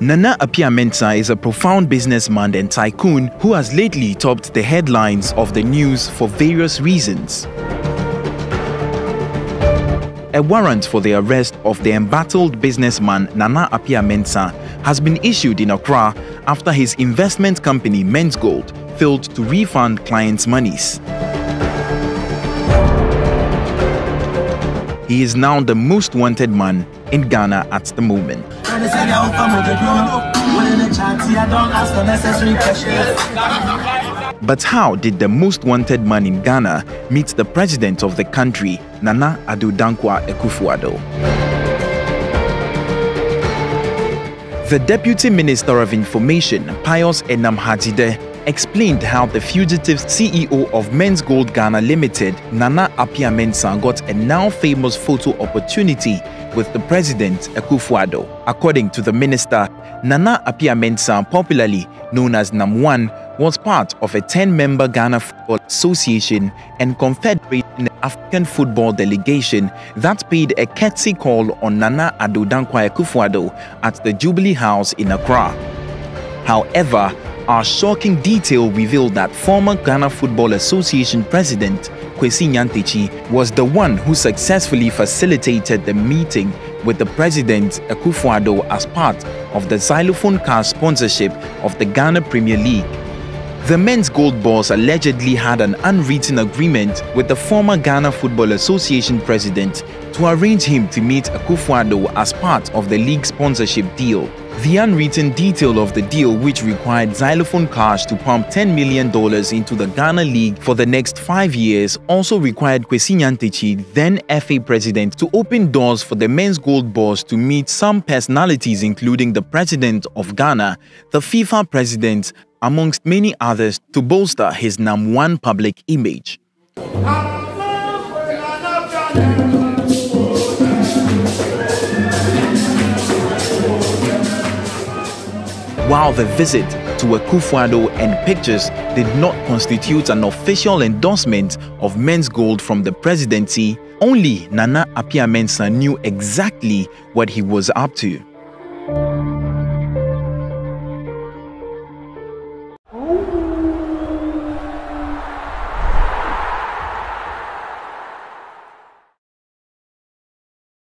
Nana Appiah-Mensah is a profound businessman and tycoon who has lately topped the headlines of the news for various reasons. A warrant for the arrest of the embattled businessman Nana Appiah-Mensah has been issued in Accra after his investment company Menzgold failed to refund clients' monies. He is now the most wanted man in Ghana at the moment. But how did the most wanted man in Ghana meet the president of the country, Nana Addo Dankwa Akufo-Addo? The Deputy Minister of Information, Pius Enam-Hadzide, explained how the fugitive CEO of Menzgold Ghana Limited, Nana Appiah-Mensah, got a now-famous photo opportunity with the president, Akufo-Addo. According to the minister, Nana Appiah-Mensah, popularly known as NAM1, was part of a 10-member Ghana Football Association and Confederation African Football Delegation that paid a courtesy call on Nana Addo Dankwa Akufo-Addo at the Jubilee House in Accra. However, our shocking detail revealed that former Ghana Football Association President Kwesi Nyantakyi was the one who successfully facilitated the meeting with the President Akufo-Addo as part of the xylophone car sponsorship of the Ghana Premier League. The Menzgold boss allegedly had an unwritten agreement with the former Ghana Football Association President to arrange him to meet Akufo-Addo as part of the league sponsorship deal. The unwritten detail of the deal, which required xylophone cash to pump $10 million into the Ghana League for the next 5 years, also required Kwesi Nyantakyi, then FA president, to open doors for the Menzgold boss to meet some personalities including the president of Ghana, the FIFA president, amongst many others, to bolster his NAM1 public image. While the visit to Akufo-Addo and pictures did not constitute an official endorsement of Menzgold from the presidency, only Nana Appiah-Mensah knew exactly what he was up to.